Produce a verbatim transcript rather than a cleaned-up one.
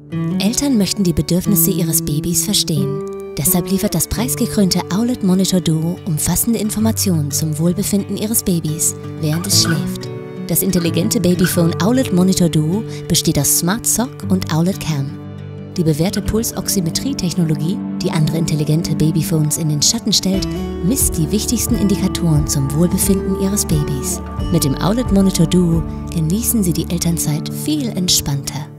Eltern möchten die Bedürfnisse ihres Babys verstehen. Deshalb liefert das preisgekrönte Owlet Monitor Duo umfassende Informationen zum Wohlbefinden ihres Babys, während es schläft. Das intelligente Babyphone Owlet Monitor Duo besteht aus Smart Sock und Owlet Cam. Die bewährte Pulsoximetrie-Technologie, die andere intelligente Babyphones in den Schatten stellt, misst die wichtigsten Indikatoren zum Wohlbefinden Ihres Babys. Mit dem Owlet Monitor Duo genießen Sie die Elternzeit viel entspannter.